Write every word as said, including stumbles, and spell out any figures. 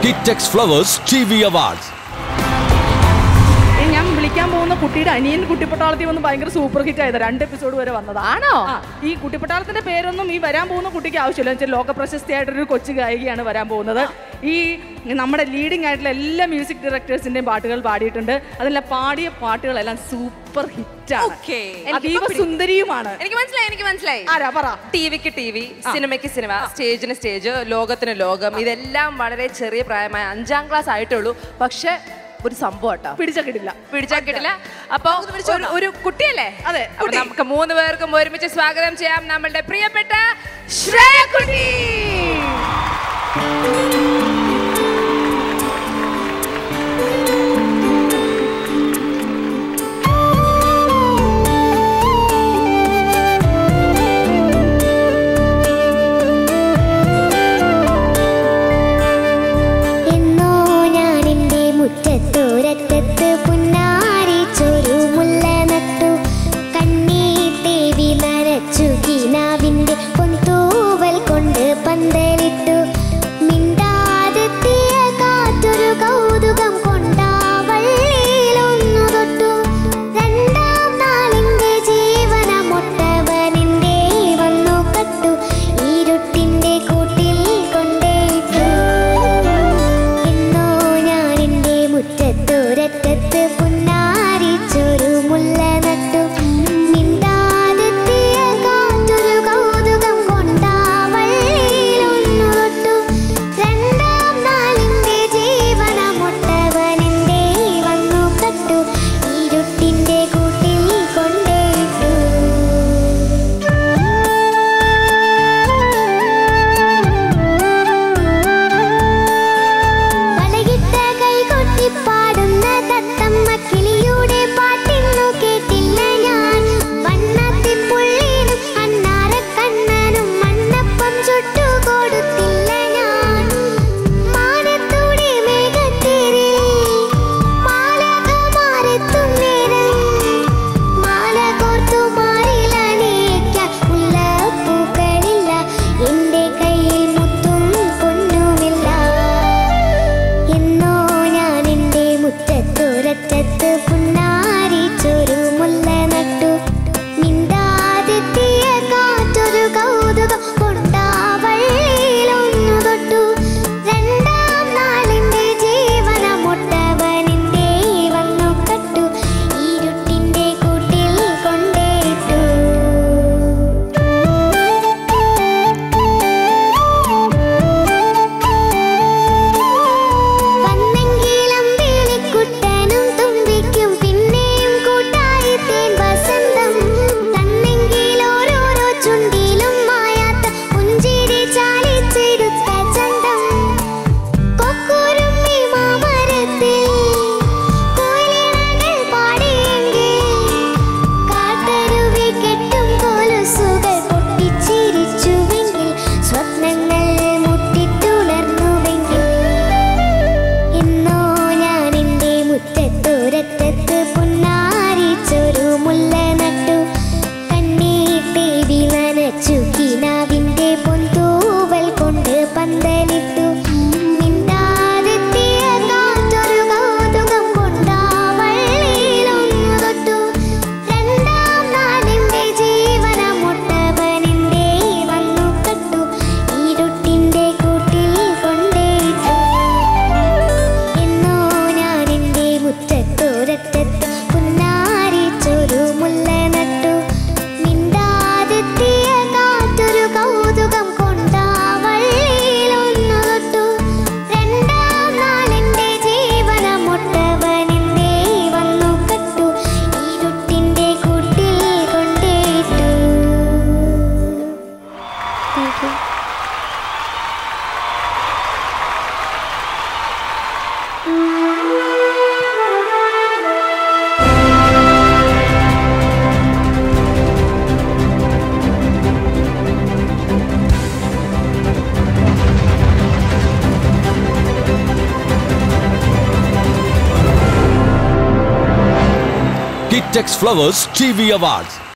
Kitex Flowers T V Awards. ഞാൻ വിളിക്കാൻ പോകുന്ന കുട്ടിയുടെ അനിയൻ കുട്ടിപ്പട്ടാളത്തിൽ വന്ന് ഭയങ്കര സൂപ്പർ ഹിറ്റ് ആയത് രണ്ട് എപ്പിസോഡ് വരെ വന്നതാണോ? ഈ കുട്ടിപ്പട്ടാളത്തിന്റെ പേരൊന്നും ഈ വരാൻ പോകുന്ന കുട്ടിക്ക് ആവശ്യമില്ല. വെച്ചാൽ ലോക പ്രശസ്തിയായിട്ടൊരു കൊച്ചു ഗായികയാണ് വരാൻ പോകുന്നത്. ഈ നമ്മുടെ ലീഡിംഗ് ആയിട്ടുള്ള എല്ലാ മ്യൂസിക് ഡയറക്ടേഴ്സിന്റെയും പാട്ടുകൾ പാടിയിട്ടുണ്ട്. അതിലെ പാടിയ പാട്ടുകളെല്ലാം സൂപ്പർ ഹിറ്റാണ്. അതീവ സുന്ദരിയുമാണ്. എനിക്ക് മനസ്സിലായി എനിക്ക് മനസ്സിലായി ആരാ പറ? ടിവിക്ക് ടി വി, സിനിമയ്ക്ക് സിനിമ, സ്റ്റേജിന് സ്റ്റേജ്, ലോകത്തിന് ലോകം. ഇതെല്ലാം വളരെ ചെറിയ പ്രായമായ അഞ്ചാം ക്ലാസ് ആയിട്ടുള്ളൂ. പക്ഷെ ഒരു സംഭവം കേട്ടോ, പിടിച്ചാ കിട്ടില്ല പിടിച്ചാ കിട്ടില്ല. അപ്പൊ ഒരു കുട്ടിയല്ലേ? അതെ. നമുക്ക് മൂന്ന് പേർക്കും ഒരുമിച്ച് സ്വാഗതം ചെയ്യാം നമ്മളുടെ പ്രിയപ്പെട്ട ശ്രേയ കുട്ടി. Kitex Flowers T V Awards.